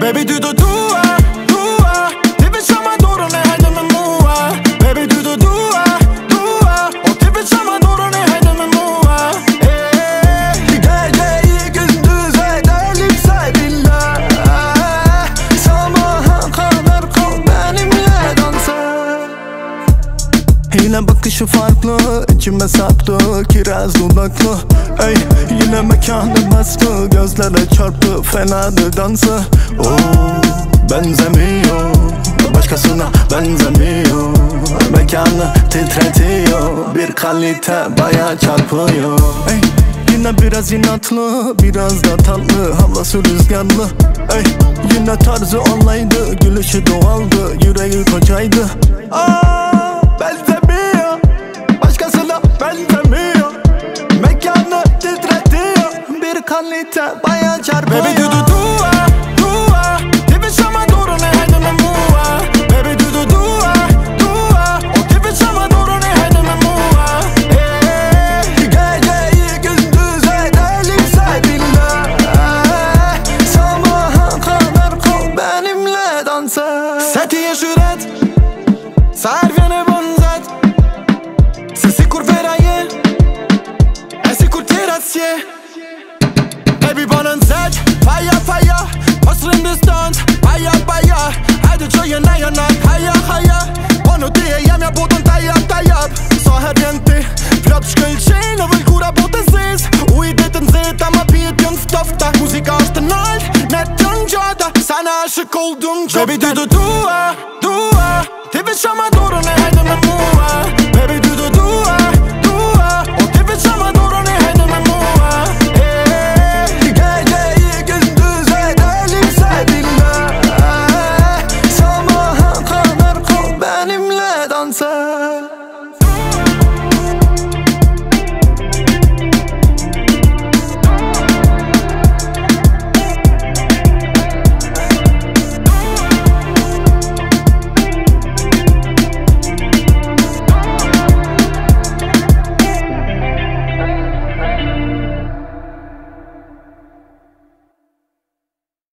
Baby du du dua, dua. Ti vill samma då när hejden med Moa. Baby du du dua, dua. Och ti vill samma då när hejden med Moa. Geceyi gündüze delip saybillah. Sabaha kadar kal benimle dansa. Yine bakışı farklı, içime saptı kiraz dudaklı. Ey, yine mekanı bastı, gözlere çarptı fenadır dansı. Benzemiyor, başkasına benzemiyor. Mekanı titretiyor, bir kalite baya çarpıyor. Ey, yine biraz inatlı, biraz da tatlı, havası rüzgarlı. Ey, yine tarzı olaydı, gülüşü doğaldı, yüreği kocaydı. Benzemiyor, başkasına benzemiyor. Mekanı titretiyor, bir kalite baya çarpıyor. Baby du du dua, dua. Ti vill samma då när hejden med Moa. Baby du du dua, dua. Och ti vill samma då när hejden med Moa. Geceyi gündüze delip saybillah. Sabaha kadar kal benimle dansa. Sätt i en jurette, så här viene bonzat. C'est sicur veraie, è sicur tirazie. Baby bana zet, fire fire. Hustling distans, baya baya. Hadi joyen ayana, haya haya. Bana diyeyim ya budun tayyap tayyap. Så här renti, flott skuldtjejen och vill kora båten sis. Och i ditten zit ama bir jung stofta. Musika është nalt, net jung gjata. Sana aşık oldum çok. Baby du du dua, dua. Ti vill samma